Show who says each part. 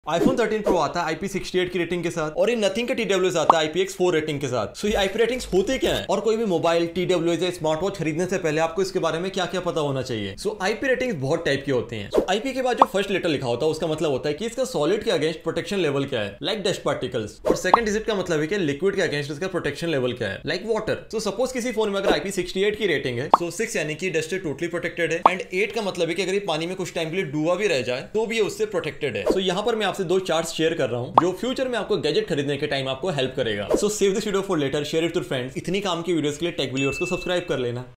Speaker 1: iPhone 13 Pro आता है IP68 की रेटिंग के साथ और ये नथिंग का TWS आता है IPX4 रेटिंग के साथ। सो ये IP रेटिंग्स होते क्या हैं और कोई भी मोबाइल TWS या स्मार्ट वॉच खरीदने से पहले आपको इसके बारे में क्या क्या पता होना चाहिए। सो IP रेटिंग्स बहुत टाइप के होते हैं। IP के बाद जो फर्स्ट लेटर लिखा होता है उसका मतलब होता है कि इसका सॉलिड के अगेंस्ट प्रोटेक्शन लेवल क्या है, लाइक डस्ट पार्टिकल्स। और सेकंड डिजिट का मतलब है कि लिक्विड के अगेंस्ट इसका प्रोटेक्शन लेवल क्या है, लाइक वाटर। सो सपोज किसी फोन में अगर IP68 की रेटिंग है तो 6 यानी कि डस्ट से टोटली प्रोटेक्टेड है एंड 8 का मतलब है कि अगर ये पानी में कुछ टाइम के लिए डूबा भी रह जाए तो भी ये उससे प्रोटेक्टेड है। सो यहाँ पर मैं आपसे दो चार्ट्स शेयर कर रहा हूँ जो फ्यूचर में आपको गैजेट खरीदने के टाइम आपको हेल्प करेगा। So save this video for later, share it to friends. इतनी काम की वीडियोस के लिए टेक व्यूअर्स को सब्सक्राइब कर लेना।